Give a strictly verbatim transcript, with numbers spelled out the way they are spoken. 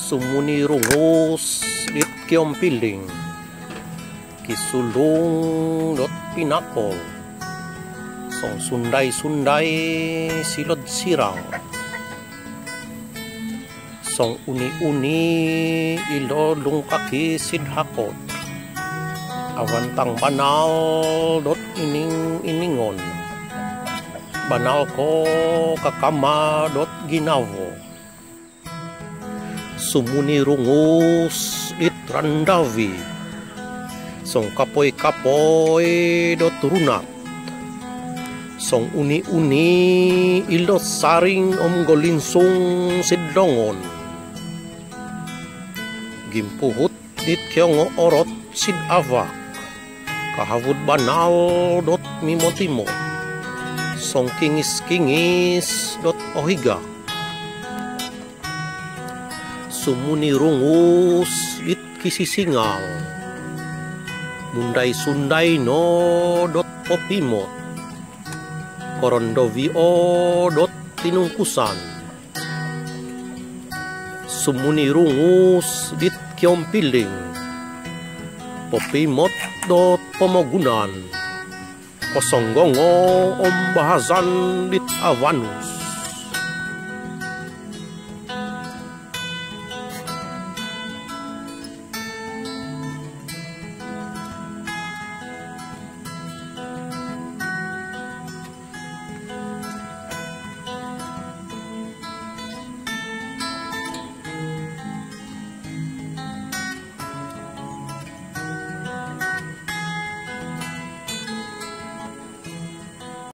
Sumuni rungus dit kiompiling, kisulung dot pinakol, song sundai-sundai silod sirang, song uni-uni ilolung kaki sidhakot, awantang banal dot ining-iningon, banal ko kakama dot ginavo. Sumuni rungus dit randavi, song kapoy-kapoy dot runat, song uni-uni ilot saring om golinsung sidlongon, gimpuhut dit kyongo orot sid avak, kahavud banal dot mimotimo, song kingis-kingis dot ohiga. Sumuni rungus dit kisisingal, mundai-sundai no dot popimot, korondovio dot tinungkusan. Sumuni rungus dit kiompiling, popimot dot pomogunan, kosonggongo om bahasan dit avanus.